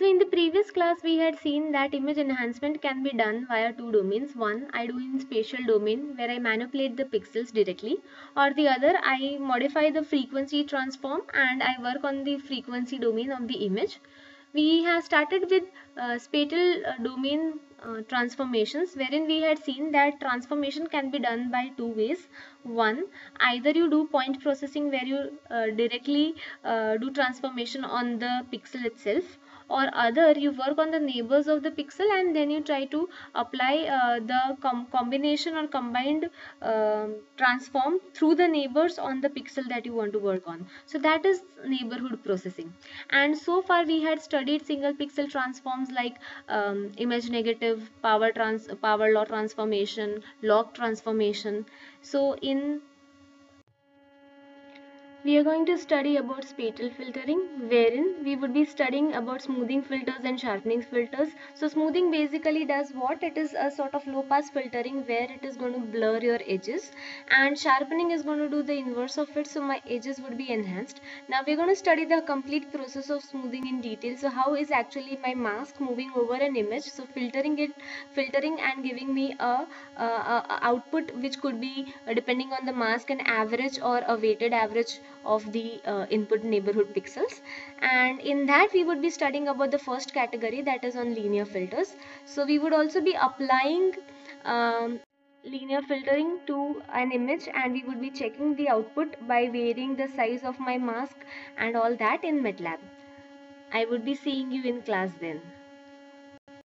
So in the previous class, we had seen that image enhancement can be done via two domains. One, I do in spatial domain where I manipulate the pixels directly, or the other, I modify the frequency transform and I work on the frequency domain of the image. We have started with spatial domain transformations, wherein we had seen that transformation can be done by two ways. One, either you do point processing where you directly do transformation on the pixel itself, or other you work on the neighbors of the pixel and then you try to apply the combination or combined transform through the neighbors on the pixel that you want to work on. So that is neighborhood processing. And so far we had studied single pixel transforms like image negative, power law transformation, log transformation. So in we are going to study about spatial filtering, wherein we would be studying about smoothing filters and sharpening filters. So smoothing basically does what? It is a sort of low pass filtering where it is going to blur your edges, and sharpening is going to do the inverse of it, so my edges would be enhanced. Now we're going to study the complete process of smoothing in detail. So how is actually my mask moving over an image? So filtering and giving me a output which could be depending on the mask an average or a weighted average of the input neighborhood pixels. And in that we would be studying about the first category, that is on linear filters. So we would also be applying linear filtering to an image, and we would be checking the output by varying the size of my mask and all that in MATLAB. I would be seeing you in class then.